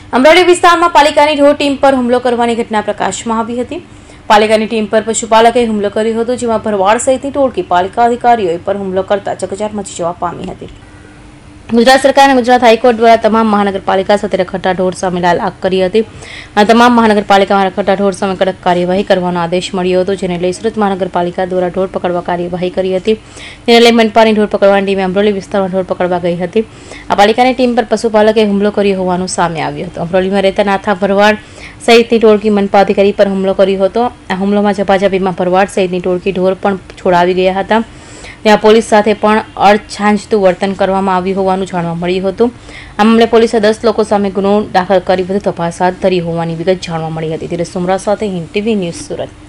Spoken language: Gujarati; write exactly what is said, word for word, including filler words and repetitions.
અમરેલી વિસ્તારમાં પાલિકાની ઢોર ટીમ પર હુમલો કરવાની ઘટના પ્રકાશમાં આવી હતી। પાલિકાની ટીમ પર પશુપાલકે હુમલો કર્યો હતો, જેમાં ભરવાડ સહિતની ટોળકી પાલિકા અધિકારીઓ પર હુમલો કરતા ચકચાર મચી જવા પામી હતી। ગુજરાત સરકાર અને ગુજરાત હાઈકોર્ટ દ્વારા તમામ મહાનગરપાલિકા સાથે રખડતા ઢોર સામે લાલ આંખ કરી હતી। આ તમામ મહાનગરપાલિકામાં રખડતા ઢોર સામે કડક કાર્યવાહી કરવાનો આદેશ મળ્યો હતો, જેને લઈ સુરત મહાનગરપાલિકા દ્વારા ઢોર પકડવા કાર્યવાહી કરી હતી। જેને લઈ મનપાની ઢોર પકડવાની ટીમે અમરોલી વિસ્તારમાં ઢોર પકડવા ગઈ હતી। આ પાલિકાની ટીમ પર પશુપાલકે હુમલો કર્યો હોવાનું સામે આવ્યું હતું। અમરોલીમાં રહેતા નાથા ભરવાડ સહિતની ટોળકી મનપા અધિકારી પર હુમલો કર્યો હતો। આ હુમલામાં ઝપાઝપીમાં ભરવાડ સહિતની ટોળકી ઢોર પણ છોડાવી ગયા હતા। ત્યાં પોલીસ સાથે પણ અણછાંજતું વર્તન કરવામાં આવ્યું હોવાનું જાણવા મળ્યું હતું। આ મામલે પોલીસે દસ લોકો સામે ગુનો દાખલ કરી વધુ તપાસ હાથ ધરી હોવાની વિગત જાણવા મળી હતી। ત્યારે સુમરા સાથે હિન્દ ટીવી ન્યૂઝ સુરત।